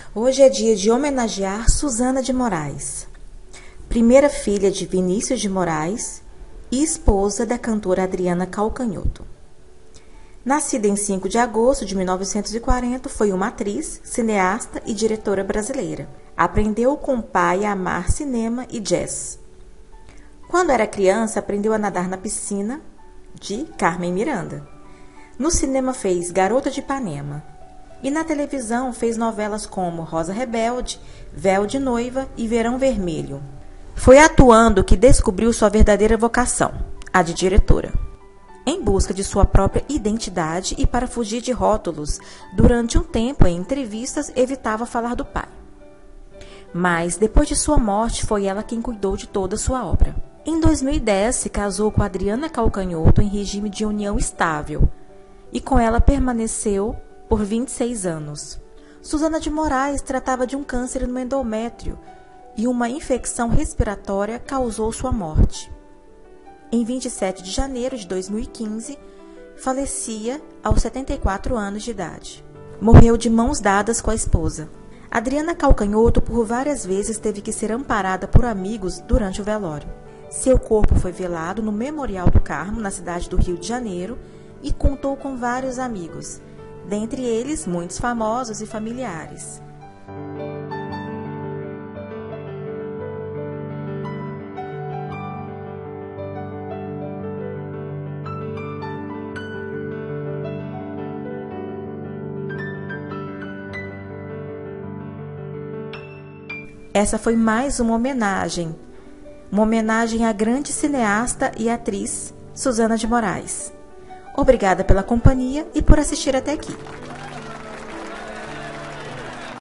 Hoje é dia de homenagear Suzana de Moraes, primeira filha de Vinícius de Moraes e esposa da cantora Adriana Calcanhoto. Nascida em 5 de agosto de 1940, foi uma atriz, cineasta e diretora brasileira. Aprendeu com o pai a amar cinema e jazz. Quando era criança, aprendeu a nadar na piscina de Carmen Miranda. No cinema fez Garota de Ipanema. E na televisão fez novelas como Rosa Rebelde, Véu de Noiva e Verão Vermelho. Foi atuando que descobriu sua verdadeira vocação, a de diretora. Em busca de sua própria identidade e para fugir de rótulos, durante um tempo em entrevistas evitava falar do pai. Mas depois de sua morte foi ela quem cuidou de toda sua obra. Em 2010 se casou com Adriana Calcanhoto em regime de união estável e com ela permaneceu por 26 anos. Suzana de Moraes tratava de um câncer no endométrio e uma infecção respiratória causou sua morte. Em 27 de janeiro de 2015, falecia aos 74 anos de idade. Morreu de mãos dadas com a esposa. Adriana Calcanhoto por várias vezes teve que ser amparada por amigos durante o velório. Seu corpo foi velado no Memorial do Carmo, na cidade do Rio de Janeiro, e contou com vários amigos, dentre eles muitos famosos e familiares. Essa foi mais uma homenagem à grande cineasta e atriz Suzana de Moraes. Obrigada pela companhia e por assistir até aqui.